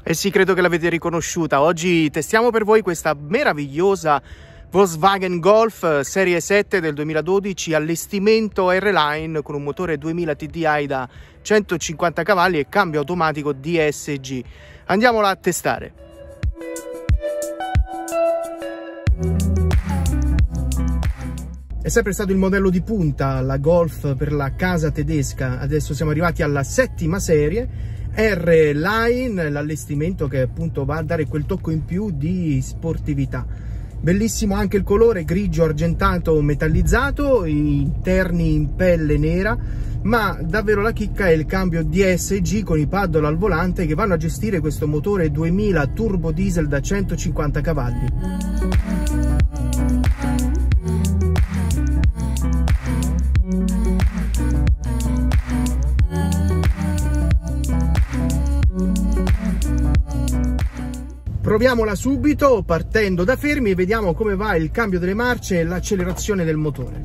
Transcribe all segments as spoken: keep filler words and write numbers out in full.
Eh sì, credo che l'avete riconosciuta. Oggi testiamo per voi questa meravigliosa Volkswagen Golf Serie sette del duemiladodici, allestimento R-Line con un motore duemila T D I da centocinquanta cavalli e cambio automatico D S G. Andiamola a testare. È sempre stato il modello di punta, la Golf per la casa tedesca. Adesso siamo arrivati alla settima serie. R-Line, l'allestimento che appunto va a dare quel tocco in più di sportività. Bellissimo anche il colore grigio argentato metallizzato, interni in pelle nera, ma davvero la chicca è il cambio D S G con i paddle al volante che vanno a gestire questo motore duemila turbo diesel da centocinquanta cavalli. Proviamola subito partendo da fermi e vediamo come va il cambio delle marce e l'accelerazione del motore.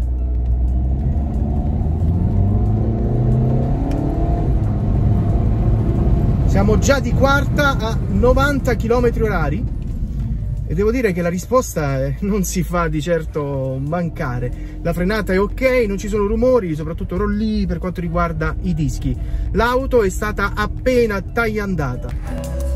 Siamo già di quarta a novanta chilometri orari e devo dire che la risposta non si fa di certo mancare. La frenata è ok, non ci sono rumori, soprattutto rollii per quanto riguarda i dischi. L'auto è stata appena tagliandata.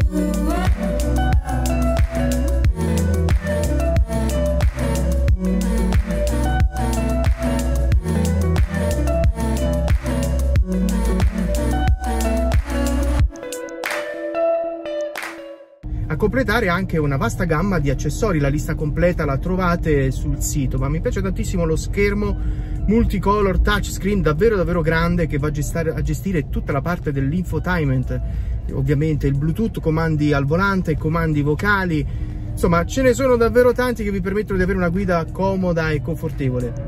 A completare anche una vasta gamma di accessori, la lista completa la trovate sul sito, ma mi piace tantissimo lo schermo multicolor touchscreen davvero davvero grande che va a gestire, a gestire tutta la parte dell'infotainment, ovviamente il Bluetooth, comandi al volante, comandi vocali, insomma ce ne sono davvero tanti che vi permettono di avere una guida comoda e confortevole.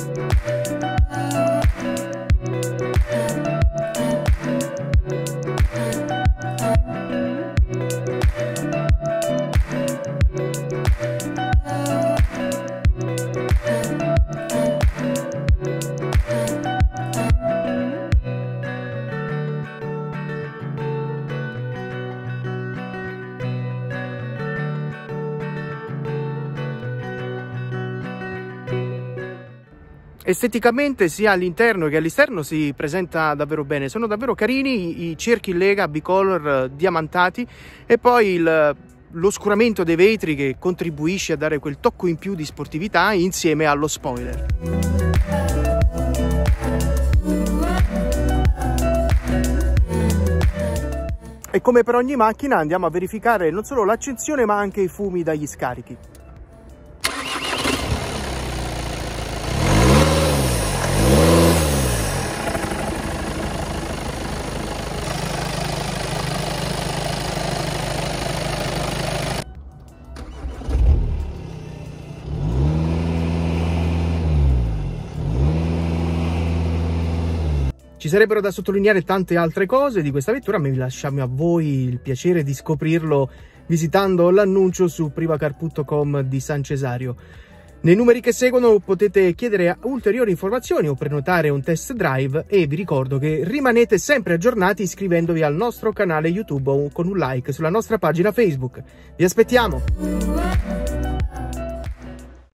Esteticamente sia all'interno che all'esterno si presenta davvero bene, sono davvero carini i cerchi in lega bicolor diamantati e poi il, l'oscuramento dei vetri che contribuisce a dare quel tocco in più di sportività insieme allo spoiler. E come per ogni macchina andiamo a verificare non solo l'accensione ma anche i fumi dagli scarichi. Ci sarebbero da sottolineare tante altre cose di questa vettura, ma vi lasciamo a voi il piacere di scoprirlo visitando l'annuncio su privacar punto com di San Cesario. Nei numeri che seguono potete chiedere ulteriori informazioni o prenotare un test drive e vi ricordo che rimanete sempre aggiornati iscrivendovi al nostro canale YouTube o con un like sulla nostra pagina Facebook. Vi aspettiamo!